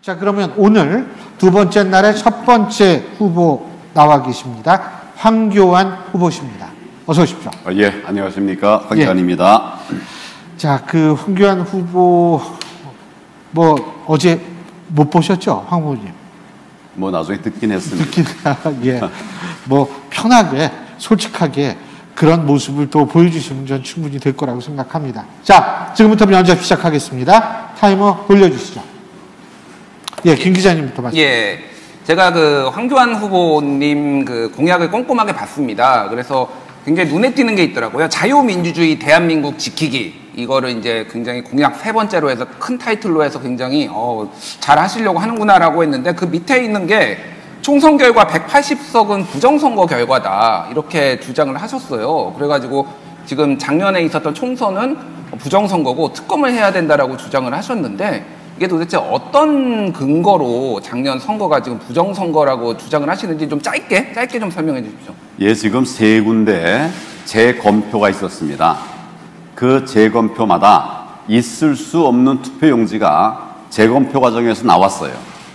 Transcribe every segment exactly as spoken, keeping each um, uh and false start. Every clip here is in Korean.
자, 그러면 오늘 두 번째 날의 첫 번째 후보 나와 계십니다. 황교안 후보십니다. 어서 오십시오. 아, 예, 안녕하십니까. 황교안입니다. 예. 자, 그 황교안 후보 뭐 어제 못 보셨죠, 황 후보님? 뭐 나중에 듣긴 했습니다. 듣긴 예, 뭐 편하게 솔직하게 그런 모습을 또 보여주시면 전 충분히 될 거라고 생각합니다. 자, 지금부터 면접 시작하겠습니다. 타이머 돌려주시죠. 예, 김 기자님부터 말씀. 예, 제가 그 황교안 후보님 그 공약을 꼼꼼하게 봤습니다. 그래서 굉장히 눈에 띄는 게 있더라고요. 자유민주주의 대한민국 지키기. 이거를 이제 굉장히 공약 세 번째로 해서 큰 타이틀로 해서 굉장히 어, 잘 하시려고 하는구나라고 했는데 그 밑에 있는 게 총선 결과 백팔십 석은 부정선거 결과다. 이렇게 주장을 하셨어요. 그래가지고 지금 작년에 있었던 총선은 부정선거고 특검을 해야 된다라고 주장을 하셨는데 이게 도대체 어떤 근거로 작년 선거가 지금 부정선거라고 주장을 하시는지 좀 짧게, 짧게 좀 설명해 주십시오. 예, 지금 세 군데 재검표가 있었습니다. 그 재검표마다 있을 수 없는 투표용지가 재검표 과정에서 나왔어요.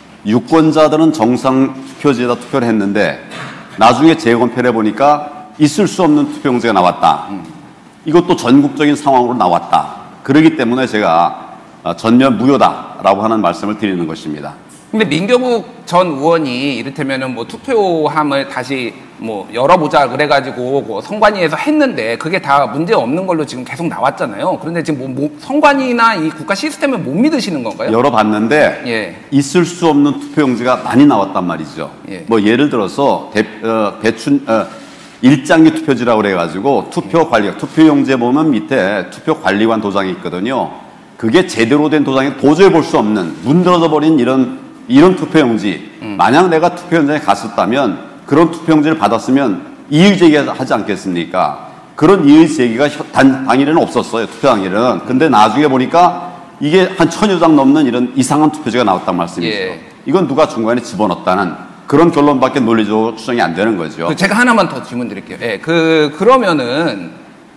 유권자들은 정상 투표지에다 투표를 했는데 나중에 재검표를 해보니까 있을 수 없는 투표용지가 나왔다. 이것도 전국적인 상황으로 나왔다. 그렇기 때문에 제가 전면 무효다라고 하는 말씀을 드리는 것입니다. 근데 민경욱 전 의원이 이를테면은 뭐 투표함을 다시 뭐 열어보자 그래가지고 뭐 선관위에서 했는데 그게 다 문제 없는 걸로 지금 계속 나왔잖아요. 그런데 지금 뭐, 뭐 선관위나 이 국가 시스템을 못 믿으시는 건가요? 열어봤는데 예. 있을 수 없는 투표용지가 많이 나왔단 말이죠. 예. 뭐 예를 들어서 대, 어, 배춘 어, 일장기 투표지라고 그래가지고 투표 관리, 투표용지에 보면 밑에 투표 관리관 도장이 있거든요. 그게 제대로 된 도장이 도저히 볼 수 없는 문드러져 버린 이런 이런 투표용지. 음. 만약 내가 투표 현장에 갔었다면 그런 투표용지를 받았으면 이의 제기하지 않겠습니까? 그런 이의 제기가 단, 당일에는 없었어요. 투표 당일은. 근데 나중에 보니까 이게 한 천여 장 넘는 이런 이상한 투표지가 나왔단 말씀이죠. 예. 이건 누가 중간에 집어넣었다는 그런 결론밖에 논리적으로 추정이 안 되는 거죠. 제가 하나만 더 질문 드릴게요. 예, 그 그러면은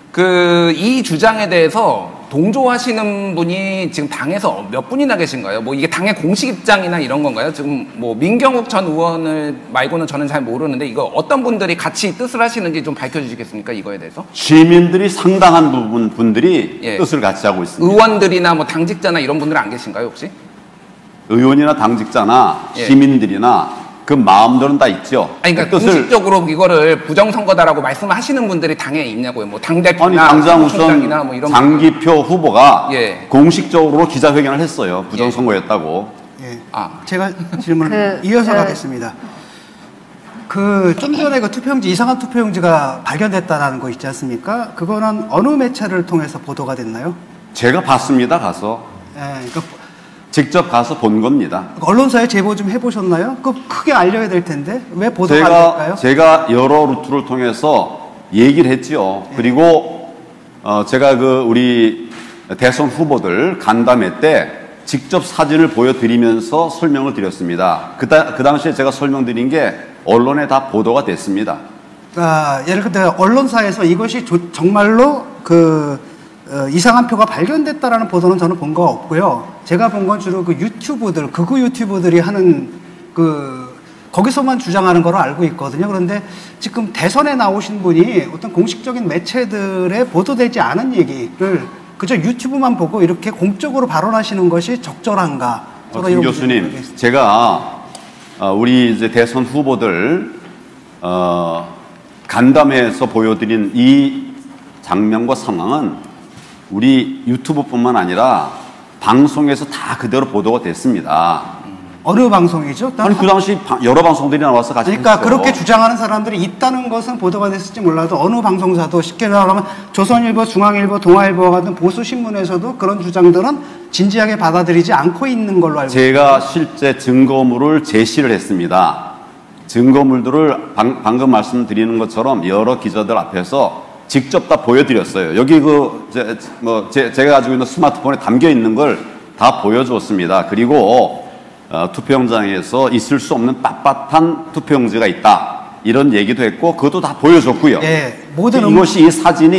그 이 주장에 대해서 동조하시는 분이 지금 당에서 몇 분이나 계신가요? 뭐 이게 당의 공식 입장이나 이런 건가요? 지금 뭐 민경욱 전 의원을 말고는 저는 잘 모르는데 이거 어떤 분들이 같이 뜻을 하시는지 좀 밝혀주시겠습니까? 이거에 대해서? 시민들이 상당한 부분 분들이 예. 뜻을 같이 하고 있습니다. 의원들이나 뭐 당직자나 이런 분들은 안 계신가요, 혹시? 의원이나 당직자나 예. 시민들이나 그 마음들은 다 있죠. 아니, 그러니까 그 공식적으로 이거를 부정선거다라고 말씀하시는 분들이 당에 있냐고요. 뭐 당대표나 아니, 당장 우선 뭐 이런 장기표 후보가 예. 공식적으로 기자회견을 했어요. 부정선거였다고. 예. 아. 제가 질문을 그, 이어서 그, 가겠습니다. 그 좀 전에 그 투표용지, 이상한 투표용지가 발견됐다는 거 있지 않습니까? 그거는 어느 매체를 통해서 보도가 됐나요? 제가 봤습니다. 가서. 예. 그러니까 직접 가서 본 겁니다. 언론사에 제보 좀 해보셨나요? 그 크게 알려야 될 텐데 왜 보도가 안 될까요? 제가 여러 루트를 통해서 얘기를 했지요. 예. 그리고 어 제가 그 우리 대선 후보들 간담회 때 직접 사진을 보여드리면서 설명을 드렸습니다. 그, 다, 그 당시에 제가 설명드린 게 언론에 다 보도가 됐습니다. 아, 예를 들어 언론사에서 이것이 조, 정말로 그 어, 이상한 표가 발견됐다라는 보도는 저는 본 거 없고요. 제가 본 건 주로 그 유튜브들, 극우 유튜브들이 하는 그 거기서만 주장하는 거로 알고 있거든요. 그런데 지금 대선에 나오신 분이 어떤 공식적인 매체들에 보도되지 않은 얘기를 그저 유튜브만 보고 이렇게 공적으로 발언하시는 것이 적절한가? 어, 김 교수님, 제가 어, 우리 이제 대선 후보들 어, 간담회에서 보여드린 이 장면과 상황은 우리 유튜브뿐만 아니라 방송에서 다 그대로 보도가 됐습니다. 어느 방송이죠? 아니 그 당시 여러 방송들이 나와서 같이 그러니까 했죠. 그렇게 주장하는 사람들이 있다는 것은 보도가 됐을지 몰라도 어느 방송사도 쉽게 말하면 조선일보, 중앙일보, 동아일보 같은 보수 신문에서도 그런 주장들은 진지하게 받아들이지 않고 있는 걸로 알고 있습니다. 제가 실제 증거물을 제시를 했습니다. 증거물들을 방, 방금 말씀드리는 것처럼 여러 기자들 앞에서 직접 다 보여드렸어요. 여기 그, 제, 뭐, 제, 제가 가지고 있는 스마트폰에 담겨 있는 걸 다 보여주었습니다. 그리고, 어, 투표용장에서 있을 수 없는 빳빳한 투표용지가 있다. 이런 얘기도 했고, 그것도 다 보여줬고요. 예, 모든 이것이 이 사진이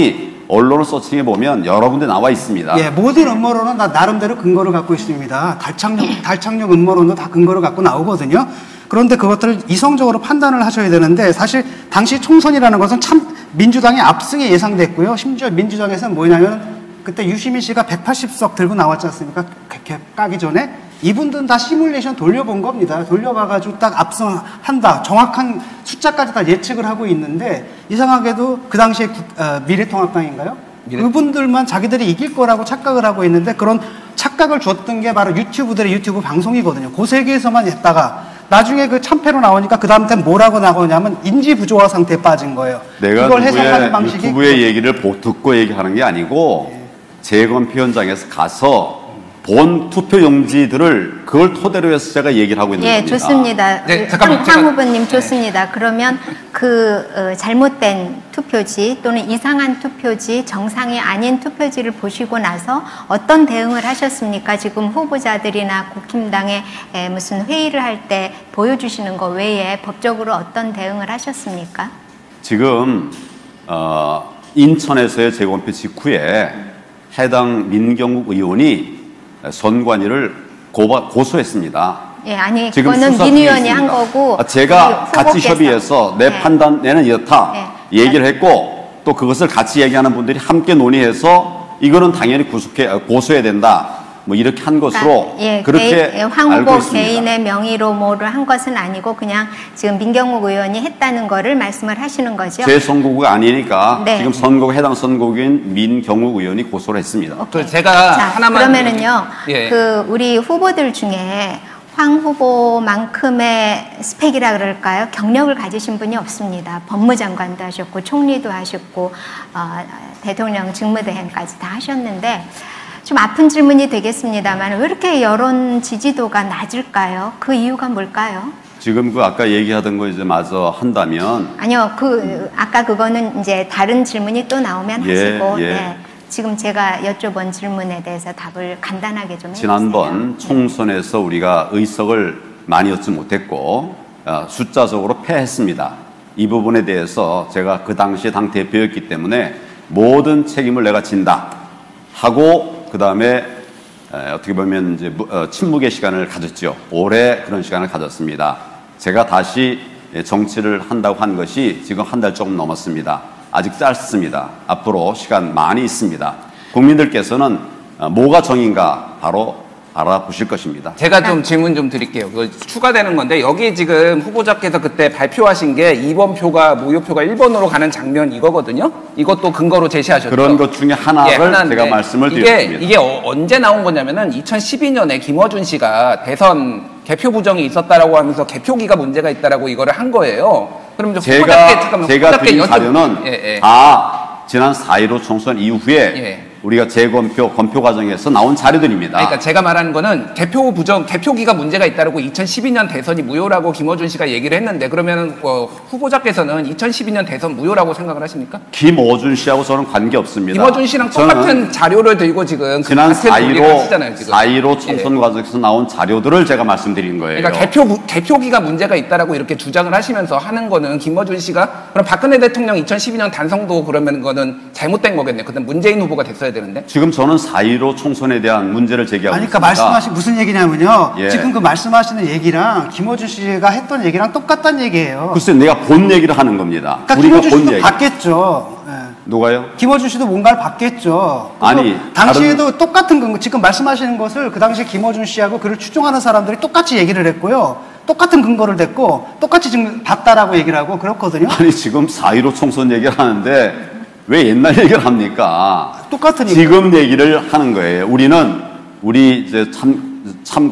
언론을 서칭해 보면 여러 군데 나와 있습니다. 예, 모든 음모론은 다 나름대로 근거를 갖고 있습니다. 달착륙, 달착륙 음모론도 다 근거를 갖고 나오거든요. 그런데 그것들을 이성적으로 판단을 하셔야 되는데 사실 당시 총선이라는 것은 참 민주당의 압승이 예상됐고요. 심지어 민주당에서는 뭐냐면 그때 유시민 씨가 백팔십 석 들고 나왔지 않습니까? 까기 전에. 이분들은 다 시뮬레이션 돌려본 겁니다. 돌려봐가지고 딱 압승한다. 정확한 숫자까지 다 예측을 하고 있는데 이상하게도 그 당시에 구, 어, 미래통합당인가요? 미래... 그분들만 자기들이 이길 거라고 착각을 하고 있는데 그런 착각을 줬던 게 바로 유튜브들의 유튜브 방송이거든요. 그 세계에서만 했다가 나중에 그 참패로 나오니까 그 다음 때는 뭐라고 나오냐면 인지 부조화 상태에 빠진 거예요. 내가 이걸 해석하는 방식이 유튜브의 얘기를 듣고 얘기하는 게 아니고 예. 재검표 현장에서 가서 본 투표용지들을 그걸 토대로 해서 제가 얘기를 하고 있는 예, 겁니다. 좋습니다. 네, 잠깐만, 황 후보님 좋습니다. 네. 그러면 그 어, 잘못된 투표지 또는 이상한 투표지, 정상이 아닌 투표지를 보시고 나서 어떤 대응을 하셨습니까? 지금 후보자들이나 국힘당에 에, 무슨 회의를 할 때 보여주시는 거 외에 법적으로 어떤 대응을 하셨습니까? 지금 어, 인천에서의 재검표 직후에 해당 민경욱 의원이 선관위를 고바, 고소했습니다. 예, 아니 그거는 민 의원이 한 거고 아, 제가 같이 협의해서 내 네. 판단에는 이렇다 네. 얘기를 했고 또 그것을 같이 얘기하는 분들이 함께 논의해서 이거는 당연히 구속해 고소해야 된다. 뭐 이렇게 한 것으로 그러니까, 예, 그렇게 개인, 황 후보 알고 있습니다. 개인의 명의로 뭐를 한 것은 아니고 그냥 지금 민경욱 의원이 했다는 거를 말씀을 하시는 거죠. 제 선거구가 아니니까 네. 지금 선거구 해당 선거구인 민경욱 의원이 고소를 했습니다. 또 제가 자, 하나만 그러면은요. 예. 그 우리 후보들 중에 황 후보만큼의 스펙이라 그럴까요? 경력을 가지신 분이 없습니다. 법무장관도 하셨고 총리도 하셨고 어, 대통령 직무대행까지 다 하셨는데 좀 아픈 질문이 되겠습니다만 왜 이렇게 여론 지지도가 낮을까요? 그 이유가 뭘까요? 지금 그 아까 얘기하던 거 이제 마저 한다면 아니요, 그 아까 그거는 이제 다른 질문이 또 나오면 예, 하시고 예. 네, 지금 제가 여쭤본 질문에 대해서 답을 간단하게 좀 해주세요. 지난번 총선에서 우리가 의석을 많이 얻지 못했고 어, 숫자적으로 패했습니다. 이 부분에 대해서 제가 그 당시에 당 대표였기 때문에 모든 책임을 내가 진다 하고 그 다음에 어떻게 보면 이제 어, 침묵의 시간을 가졌죠. 오래 그런 시간을 가졌습니다. 제가 다시 정치를 한다고 한 것이 지금 한 달 조금 넘었습니다. 아직 짧습니다. 앞으로 시간 많이 있습니다. 국민들께서는 뭐가 정인가 바로 알아보실 것입니다. 제가 좀 질문 좀 드릴게요. 그 추가되는 건데 여기 지금 후보자께서 그때 발표하신 게 이 번 표가 무효표가 일 번으로 가는 장면 이거거든요. 이것도 근거로 제시하셨죠. 그런 것 중에 하나를 예, 제가 말씀을 이게, 드렸습니다. 이게 어, 언제 나온 거냐면은 이천십이 년에 김어준 씨가 대선 개표 부정이 있었다라고 하면서 개표기가 문제가 있다라고 이거를 한 거예요. 그럼 좀 제가 후보자께, 잠깐만, 제가 후보자께 드린 여쭤... 자료는 예, 예. 다 지난 사 일오 총선 이후에 예. 우리가 재검표 검표 과정에서 나온 자료들입니다. 그러니까 제가 말하는 거는 개표 부정, 개표기가 문제가 있다라고 이천십이 년 대선이 무효라고 김어준 씨가 얘기를 했는데 그러면 어, 후보자께서는 이천십이 년 대선 무효라고 생각을 하십니까? 김어준 씨하고 저는 관계 없습니다. 김어준 씨랑 똑같은 자료를 들고 지금 지난 사 일오 사 일오 예. 총선 과정에서 나온 자료들을 제가 말씀드린 거예요. 그러니까 개표 개표기가 문제가 있다라고 이렇게 주장을 하시면서 하는 거는 김어준 씨가 그럼 박근혜 대통령 이천십이 년 단성도 그러면 거는 잘못된 거겠네요. 그때 문재인 후보가 됐어야 되는데. 지금 저는 사 일오 총선에 대한 문제를 제기하고 아니, 있습니다. 그러니까 말씀하신 무슨 얘기냐면요. 예. 지금 그 말씀하시는 얘기랑 김어준 씨가 했던 얘기랑 똑같다는 얘기예요. 글쎄 내가 본 얘기를 하는 겁니다. 그러니까 우리가 김어준 본 씨도 얘기. 봤겠죠. 예. 누가요? 김어준 씨도 뭔가를 봤겠죠. 아니, 당시에도 다른... 똑같은 거 지금 말씀하시는 것을 그 당시 김어준 씨하고 그를 추종하는 사람들이 똑같이 얘기를 했고요. 똑같은 근거를 댔고 똑같이 지금 봤다라고 얘기를 하고 그렇거든요. 아니 지금 사 일오 총선 얘기를 하는데 왜 옛날 얘기를 합니까? 똑같으니까. 지금 얘기를 하는 거예요. 우리는 우리 이제 참,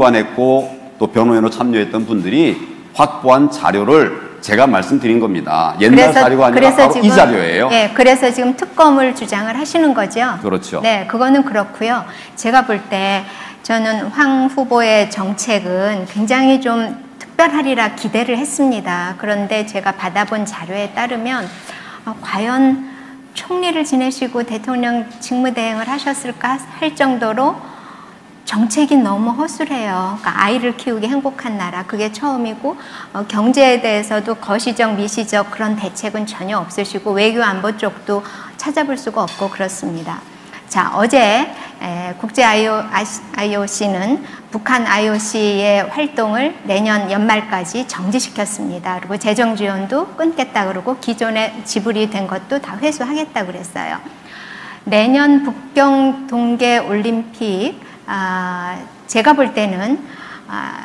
참관했고 또 변호인으로 참여했던 분들이 확보한 자료를 제가 말씀드린 겁니다. 옛날 그래서, 자료가 아니라 그래서 바로 지금, 이 자료예요. 예, 그래서 지금 특검을 주장을 하시는 거죠. 그렇죠. 네, 그거는 그렇고요. 제가 볼 때 저는 황 후보의 정책은 굉장히 좀 특별하리라 기대를 했습니다. 그런데 제가 받아본 자료에 따르면 어, 과연 총리를 지내시고 대통령 직무대행을 하셨을까 할 정도로 정책이 너무 허술해요. 그러니까 아이를 키우기 행복한 나라 그게 처음이고 어, 경제에 대해서도 거시적 미시적 그런 대책은 전혀 없으시고 외교 안보 쪽도 찾아볼 수가 없고 그렇습니다. 자, 어제 에, 국제 아이오씨는 북한 아이오씨의 활동을 내년 연말까지 정지시켰습니다. 그리고 재정 지원도 끊겠다 그러고 기존에 지불이 된 것도 다 회수하겠다 그랬어요. 내년 북경 동계 올림픽, 아, 제가 볼 때는 아,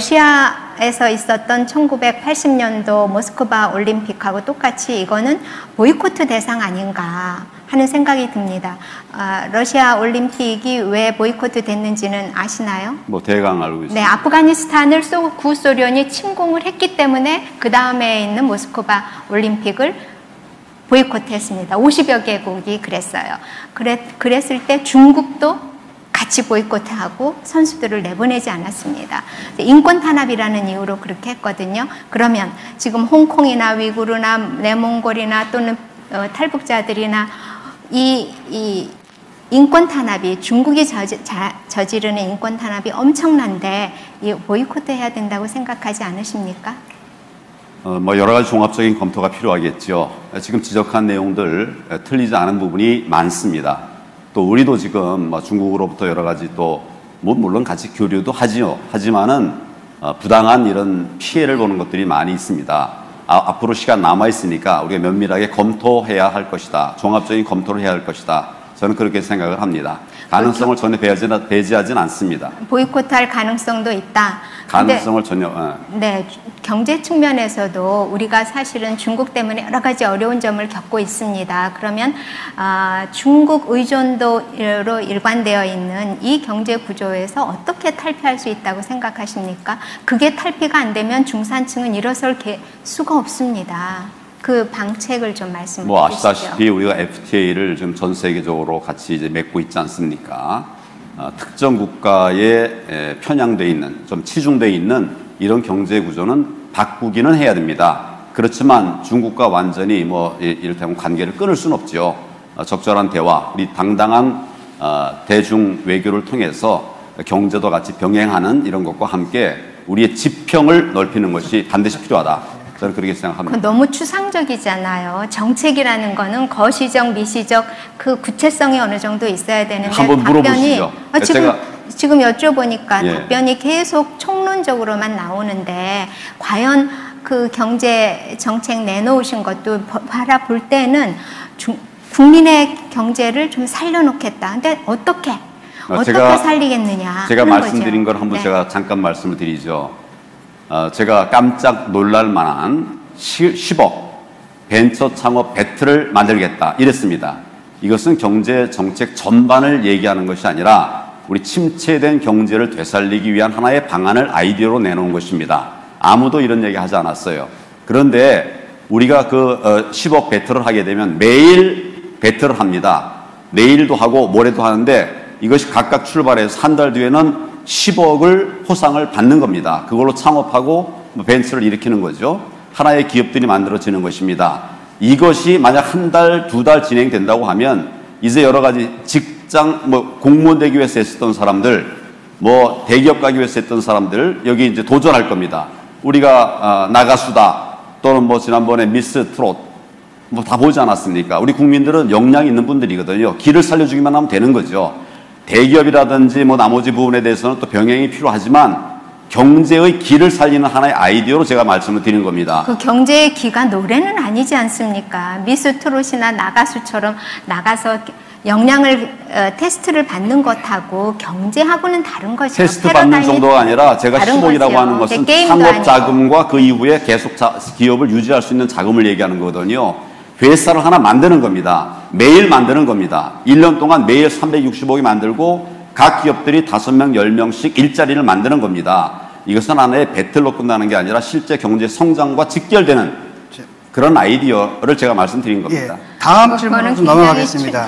러시아에서 있었던 천구백팔십 년도 모스크바 올림픽하고 똑같이 이거는 보이콧 대상 아닌가 하는 생각이 듭니다. 아, 러시아 올림픽이 왜 보이콧 됐는지는 아시나요? 뭐 대강 알고 있습니다. 네, 아프가니스탄을 소, 구소련이 침공을 했기 때문에 그 다음에 있는 모스크바 올림픽을 보이콧했습니다. 오십여 개국이 그랬어요. 그랬, 그랬을 때 중국도 같이 보이콧하고 선수들을 내보내지 않았습니다. 인권 탄압이라는 이유로 그렇게 했거든요. 그러면 지금 홍콩이나 위구르나 내몽골이나 또는 어, 탈북자들이나 이, 이 인권 탄압이 중국이 저지, 자, 저지르는 인권 탄압이 엄청난데 이 보이콧 해야 된다고 생각하지 않으십니까? 어, 뭐 여러 가지 종합적인 검토가 필요하겠죠. 지금 지적한 내용들 틀리지 않은 부분이 많습니다. 또 우리도 지금 뭐 중국으로부터 여러 가지 또 뭐 물론 같이 교류도 하지요. 하지만은 어, 부당한 이런 피해를 보는 것들이 많이 있습니다. 아, 앞으로 시간 남아 있으니까 우리가 면밀하게 검토해야 할 것이다. 종합적인 검토를 해야 할 것이다. 저는 그렇게 생각을 합니다. 가능성을 전혀 배제하지는, 배제하진 않습니다. 보이콧할 가능성도 있다. 가능성을 전혀. 어. 네, 경제 측면에서도 우리가 사실은 중국 때문에 여러 가지 어려운 점을 겪고 있습니다. 그러면 아, 중국 의존도로 일관되어 있는 이 경제 구조에서 어떻게 탈피할 수 있다고 생각하십니까? 그게 탈피가 안 되면 중산층은 일어설 수가 없습니다. 그 방책을 좀 말씀해 뭐 주시죠. 아시다시피 우리가 에프티에이를 지금 전 세계적으로 같이 이제 맺고 있지 않습니까? 어, 특정 국가에 에, 편향돼 있는, 좀 치중돼 있는 이런 경제 구조는 바꾸기는 해야 됩니다. 그렇지만 중국과 완전히 뭐 이를테면 관계를 끊을 수는 없죠. 어, 적절한 대화, 우리 당당한 어, 대중 외교를 통해서 경제도 같이 병행하는 이런 것과 함께 우리의 지평을 넓히는 것이 반드시 필요하다. 저는 그렇게 생각합니다. 그건 너무 추상적이잖아요. 정책이라는 거는 거시적, 미시적 그 구체성이 어느 정도 있어야 되는데 한번 물어보시죠. 아, 지금 제가... 지금 여쭤보니까 예. 답변이 계속 총론적으로만 나오는데 과연 그 경제 정책 내놓으신 것도 바라볼 때는 중, 국민의 경제를 좀 살려놓겠다. 근데 어떻게 어떻게 제가, 살리겠느냐? 제가 말씀드린 거죠. 걸 한번 네. 제가 잠깐 말씀을 드리죠. 어, 제가 깜짝 놀랄 만한 십억 벤처 창업 배틀을 만들겠다 이랬습니다. 이것은 경제 정책 전반을 얘기하는 것이 아니라 우리 침체된 경제를 되살리기 위한 하나의 방안을 아이디어로 내놓은 것입니다. 아무도 이런 얘기 하지 않았어요. 그런데 우리가 그 어, 십억 배틀을 하게 되면 매일 배틀을 합니다. 내일도 하고 모레도 하는데 이것이 각각 출발해서 한 달 뒤에는 십억을 포상을 받는 겁니다. 그걸로 창업하고 벤처를 일으키는 거죠. 하나의 기업들이 만들어지는 것입니다. 이것이 만약 한 달, 두 달 진행된다고 하면 이제 여러 가지 직장, 뭐 공무원 되기 위해서 했었던 사람들, 뭐 대기업 가기 위해서 했던 사람들 여기 이제 도전할 겁니다. 우리가 어, 나가수다 또는 뭐 지난번에 미스 트롯 뭐 다 보지 않았습니까? 우리 국민들은 역량이 있는 분들이거든요. 길을 살려주기만 하면 되는 거죠. 대기업이라든지 뭐 나머지 부분에 대해서는 또 병행이 필요하지만 경제의 길을 살리는 하나의 아이디어로 제가 말씀을 드리는 겁니다. 그 경제의 기가 노래는 아니지 않습니까? 미스 트롯이나 나가수처럼 나가서 역량을 어, 테스트를 받는 것하고 경제하고는 다른 거죠. 테스트 받는 정도가 아니라 제가 십억이라고 하는 것은 창업 자금과 그 이후에 계속 자, 기업을 유지할 수 있는 자금을 얘기하는 거거든요. 회사를 하나 만드는 겁니다. 매일 만드는 겁니다. 일 년 동안 매일 삼백육십억이 만들고 각 기업들이 다섯 명, 열 명씩 일자리를 만드는 겁니다. 이것은 하나의 배틀로 끝나는 게 아니라 실제 경제 성장과 직결되는 그런 아이디어를 제가 말씀드린 겁니다. 예, 다음 질문으로 좀 넘어가겠습니다.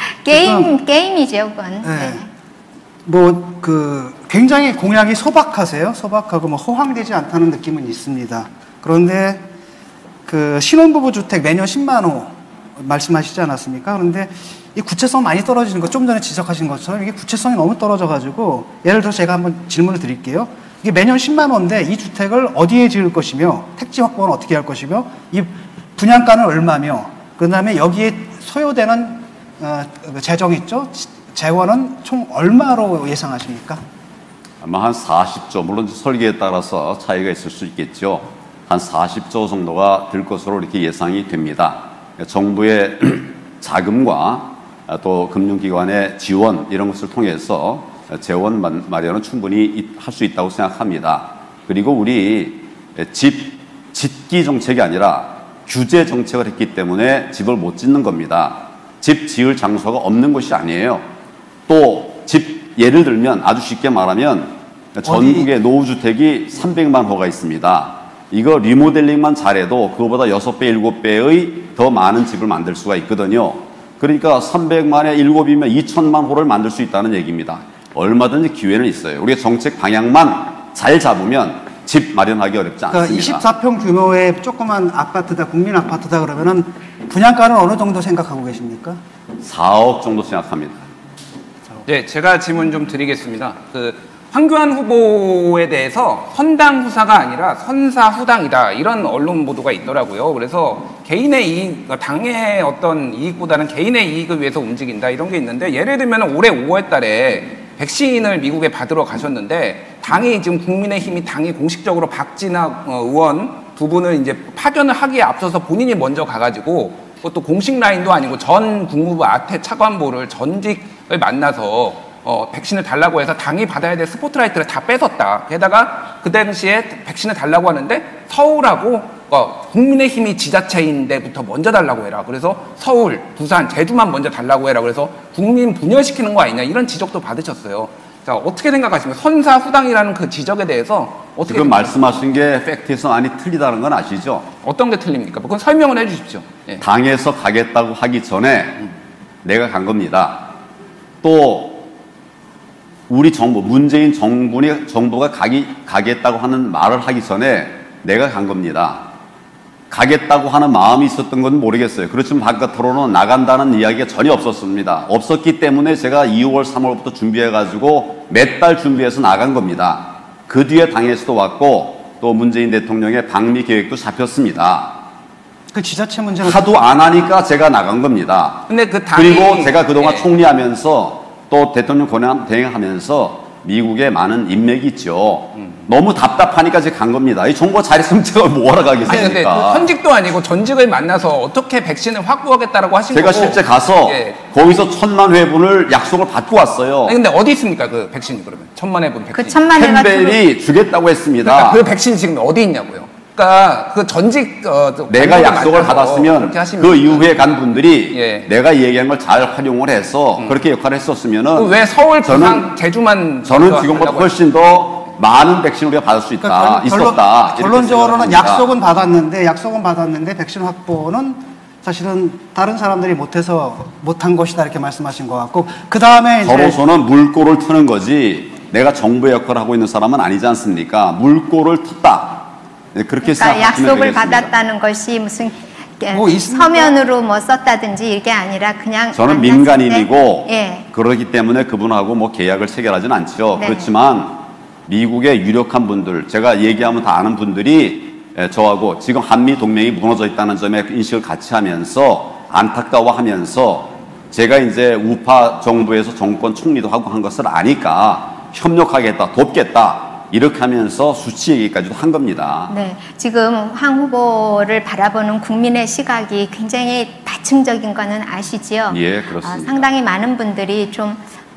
게임, 게임이죠, 그건. 네. 네. 뭐, 그, 굉장히 공약이 소박하세요. 소박하고 뭐 허황되지 않다는 느낌은 있습니다. 그런데 그 신혼부부 주택 매년 십만 호 말씀하시지 않았습니까? 그런데 이 구체성 많이 떨어지는 거 좀 전에 지적하신 것처럼 이게 구체성이 너무 떨어져가지고 예를 들어 제가 한번 질문을 드릴게요. 이게 매년 십만 호인데 이 주택을 어디에 지을 것이며 택지 확보는 어떻게 할 것이며 이 분양가는 얼마며 그 다음에 여기에 소요되는 어, 재정 있죠? 재원은 총 얼마로 예상하십니까? 아마 한 사십 조, 물론 설계에 따라서 차이가 있을 수 있겠죠. 한 사십 조 정도가 들 것으로 이렇게 예상이 됩니다. 정부의 자금과 또 금융기관의 지원 이런 것을 통해서 재원 마련은 충분히 할 수 있다고 생각합니다. 그리고 우리 집 짓기 정책이 아니라 규제 정책을 했기 때문에 집을 못 짓는 겁니다. 집 지을 장소가 없는 것이 아니에요. 또 집 예를 들면 아주 쉽게 말하면 전국에 노후주택이 삼백만 호가 있습니다. 이거 리모델링만 잘해도 그거보다 여섯 배, 일곱 배의 더 많은 집을 만들 수가 있거든요. 그러니까 삼백만에 일곱이면 이천만 호를 만들 수 있다는 얘기입니다. 얼마든지 기회는 있어요. 우리가 정책 방향만 잘 잡으면 집 마련하기 어렵지 않습니다. 그러니까 이십사 평 규모의 조그만 아파트다, 국민 아파트다 그러면은 분양가는 어느 정도 생각하고 계십니까? 사억 정도 생각합니다. 네, 제가 질문 좀 드리겠습니다. 그 황교안 후보에 대해서 선당후사가 아니라 선사후당이다 이런 언론 보도가 있더라고요. 그래서 개인의 이익, 당의 어떤 이익보다는 개인의 이익을 위해서 움직인다 이런 게 있는데, 예를 들면 올해 오월 달에 백신을 미국에 받으러 가셨는데 당이 지금 국민의힘이 당이 공식적으로 박진학 의원 두 분을 이제 파견을 하기에 앞서서 본인이 먼저 가가지고, 그것도 공식 라인도 아니고 전 국무부 아태 차관보를 전직을 만나서 어, 백신을 달라고 해서 당이 받아야 될 스포트라이트를 다 뺏었다. 게다가 그 당시에 백신을 달라고 하는데 서울하고 어, 국민의힘이 지자체인데부터 먼저 달라고 해라. 그래서 서울, 부산, 제주만 먼저 달라고 해라. 그래서 국민 분열시키는 거 아니냐 이런 지적도 받으셨어요. 자, 어떻게 생각하십니까? 선사후당이라는 그 지적에 대해서 어떻게 지금 말씀하신 게 팩트에서 많이 틀리다는 건 아시죠? 어떤 게 틀립니까? 그건 설명을 해주십시오. 예. 당에서 가겠다고 하기 전에 내가 간 겁니다. 또 우리 정부, 문재인 정부니, 정부가 가기, 가겠다고 하는 말을 하기 전에 내가 간 겁니다. 가겠다고 하는 마음이 있었던 건 모르겠어요. 그렇지만 바깥으로는 나간다는 이야기가 전혀 없었습니다. 없었기 때문에 제가 이월, 삼월부터 준비해가지고 몇 달 준비해서 나간 겁니다. 그 뒤에 당에서도 왔고 또 문재인 대통령의 방미 계획도 잡혔습니다. 그 지자체 문제는 하도 안 하니까 제가 나간 겁니다. 근데 그 당이 그리고 제가 그동안 예. 총리하면서 또 대통령 권한 대행하면서 미국에 많은 인맥이 있죠. 음. 너무 답답하니까 제가 간 겁니다. 이 정부가 잘했으면 제가 뭐하러 가겠습니까? 아니 근데 그 현직도 아니고 전직을 만나서 어떻게 백신을 확보하겠다라고 하신 제가 거고. 실제 가서 예. 거기서 천만 회분을 약속을 받고 왔어요. 아니 근데 어디 있습니까 그 백신이 그러면 천만 회분 백신? 그 천만 회가 캠벨이 주겠다고 했습니다. 그러니까 그 백신이 지금 어디 있냐고요. 그러니까 그 전직 어, 내가 약속을 받았으면 그 이후에 간 분들이 예. 내가 얘기한 걸 잘 활용을 해서 음. 그렇게 역할을 했었으면은 왜 서울, 부산, 저는, 제주만 저는 지금보다 훨씬 더 많은 백신을 우리가 받을 수 있다, 그러니까 있었다. 결론, 결론적으로는 약속은 받았는데 약속은 받았는데 백신 확보는 사실은 다른 사람들이 못해서 못한 것이다 이렇게 말씀하신 것 같고, 그 다음에 이제 저로서는 물꼬를 트는 거지 내가 정부의 역할을 하고 있는 사람은 아니지 않습니까? 물꼬를 텄다. 네, 그렇게 그러니까 생각하시면 약속을 되겠습니다. 받았다는 것이 무슨 뭐 있습니까? 서면으로 뭐 썼다든지 이게 아니라 그냥 저는 만났을 민간인이고 때, 예. 그러기 때문에 그분하고 뭐 계약을 체결하진 않죠. 네. 그렇지만 미국의 유력한 분들, 제가 얘기하면 다 아는 분들이 저하고 지금 한미 동맹이 무너져 있다는 점에 인식을 같이 하면서 안타까워하면서 제가 이제 우파 정부에서 정권 총리도 하고 한 것을 아니까 협력하겠다, 돕겠다 이렇게 하면서 수치 얘기까지도 한 겁니다. 네, 지금 황 후보를 바라보는 국민의 시각이 굉장히 다층적인 거는 아시지요? 예, 그렇습니다. 어, 상당히 많은 분들이 좀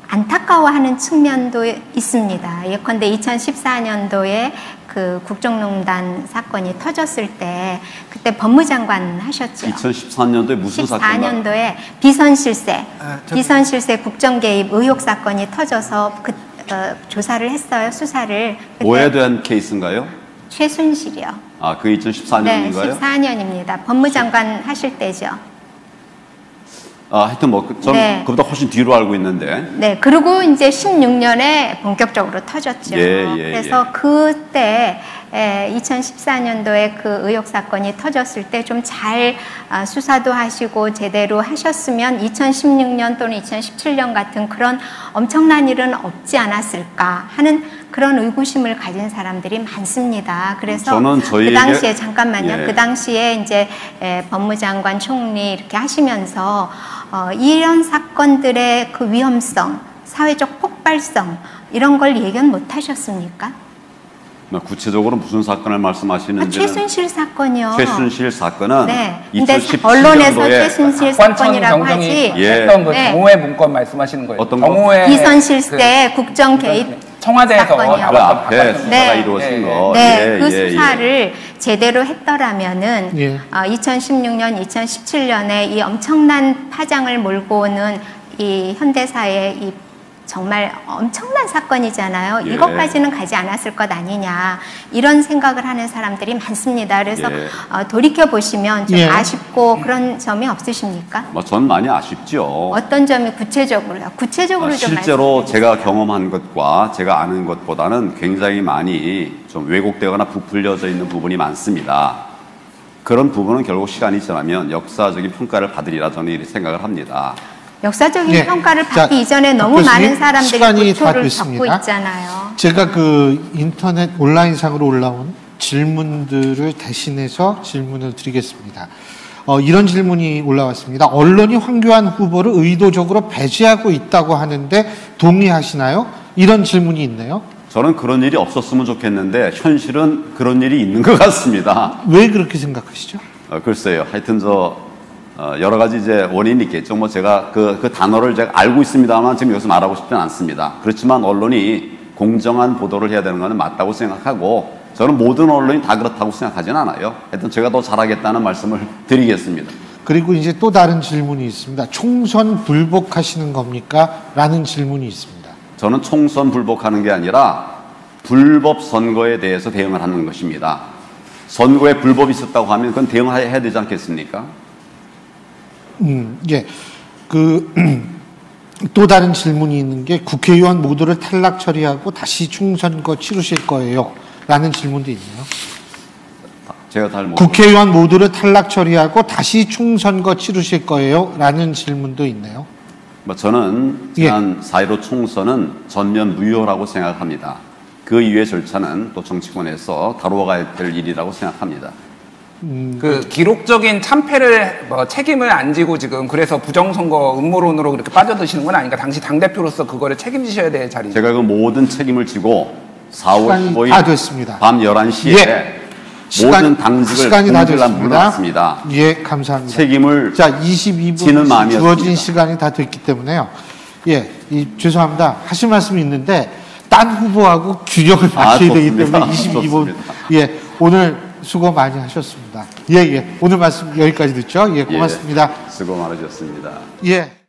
안타까워하는 측면도 있습니다. 예컨대 이천십사 년도에 그 국정농단 사건이 터졌을 때 그때 법무장관 하셨죠. 이천십사 년도에 무슨 사건가? 십사 년도에 비선실세, 아, 저- 비선실세 국정개입 의혹 사건이 터져서 그 어, 조사를 했어요, 수사를. 그때 뭐에 대한 케이스인가요? 최순실이요. 아, 그 이천십사 년인가요? 네, 십사 년입니다. 법무장관 하실 때죠. 아, 하여튼 뭐, 그- 저는 네. 그보다 훨씬 뒤로 알고 있는데. 네, 그리고 이제 십육 년에 본격적으로 터졌죠. 예, 예, 그래서 그때 이천십사 년도에 그 의혹 사건이 터졌을 때 좀 잘 수사도 하시고 제대로 하셨으면 이천십육 년 또는 이천십칠 년 같은 그런 엄청난 일은 없지 않았을까 하는 그런 의구심을 가진 사람들이 많습니다. 그래서 저는 저희에게, 그 당시에 잠깐만요. 예. 그 당시에 이제 법무장관, 총리 이렇게 하시면서 어, 이런 사건들의 그 위험성, 사회적 폭발성 이런 걸 예견 못 하셨습니까? 구체적으로 무슨 사건을 말씀하시는지 아, 최순실 사건이요. 최순실 사건은 네. 근데 이천십칠 언론에서 년도에 최순실 관청 사건이라고 경정이 하지. 예. 했던 그 네. 정오회 문건 말씀하시는 거예요. 어떤 거? 정오회 비선실 그 때 국정 개입 청와대에서 사건이요. 그 앞에 수사가 네. 이루어진 네. 거. 네, 예, 그 예, 수사를 예. 제대로 했더라면은 예. 어, 이천십육 년, 이천십칠 년에 이 엄청난 파장을 몰고 오는 이 현대사의 이 정말 엄청난 사건이잖아요. 예. 이것까지는 가지 않았을 것 아니냐 이런 생각을 하는 사람들이 많습니다. 그래서 예. 어, 돌이켜 보시면 좀 예. 아쉽고 그런 점이 없으십니까? 뭐 전 많이 아쉽죠. 어떤 점이 구체적으로요? 구체적으로 아, 좀 실제로 말씀해 제가 주세요. 경험한 것과 제가 아는 것보다는 굉장히 많이 좀 왜곡되거나 부풀려져 있는 부분이 많습니다. 그런 부분은 결국 시간이 지나면 역사적인 평가를 받으리라 저는 이렇게 생각을 합니다. 역사적인 예. 평가를 자, 받기 이전에 너무 교수님, 많은 사람들이 시간이 다 고초를 됐습니다. 겪고 있잖아요. 제가 그 인터넷 온라인상으로 올라온 질문들을 대신해서 질문을 드리겠습니다. 어, 이런 질문이 올라왔습니다. 언론이 황교안 후보를 의도적으로 배제하고 있다고 하는데 동의하시나요? 이런 질문이 있네요. 저는 그런 일이 없었으면 좋겠는데 현실은 그런 일이 있는 것 같습니다. 왜 그렇게 생각하시죠? 어, 글쎄요. 하여튼 저 어, 여러 가지 이제 원인이 있겠죠. 뭐 제가 그, 그 단어를 제가 알고 있습니다만 지금 여기서 말하고 싶지는 않습니다. 그렇지만 언론이 공정한 보도를 해야 되는 것은 맞다고 생각하고 저는 모든 언론이 다 그렇다고 생각하지는 않아요. 하여튼 제가 더 잘하겠다는 말씀을 드리겠습니다. 그리고 이제 또 다른 질문이 있습니다. 총선 불복하시는 겁니까? 라는 질문이 있습니다. 저는 총선 불복하는 게 아니라 불법 선거에 대해서 대응을 하는 것입니다. 선거에 불법이 있었다고 하면 그건 대응을 해야 되지 않겠습니까? 음, 예. 그, 또 다른 질문이 있는 게 국회의원 모두를 탈락 처리하고 다시 총선거 치르실 거예요? 라는 질문도 있네요. 제가 잘 못. 국회의원 모두를 탈락 처리하고 다시 총선거 치르실 거예요? 라는 질문도 있네요. 뭐 저는 예. 지난 사 일오 총선은 전면 무효라고 생각합니다. 그 이후의 절차는 또 정치권에서 다루어가야 될 일이라고 생각합니다. 그 기록적인 참패를 뭐 책임을 안 지고 지금 그래서 부정선거 음모론으로 그렇게 빠져드시는 건 아닌가? 당시 당대표로서 그거를 책임지셔야 될 자리죠. 제가 그 모든 책임을 지고 사월 시간이 십오일 다 됐습니다. 밤 열한 시에 예. 모든 당직을 시간이 다 공직을 됐습니다. 물러났습니다. 예, 감사합니다. 책임을 자, 이십이 지는 분 마음이었습니다. 주어진 시간이 다 됐기 때문에요. 예, 이, 죄송합니다. 하실 말씀이 있는데 딴 후보하고 균형을 아, 맞춰야 되기 좋습니다. 때문에 이십이 분 좋습니다. 예, 오늘 수고 많이 하셨습니다. 예, 예. 오늘 말씀 여기까지 듣죠? 예, 고맙습니다. 예, 수고 많으셨습니다. 예.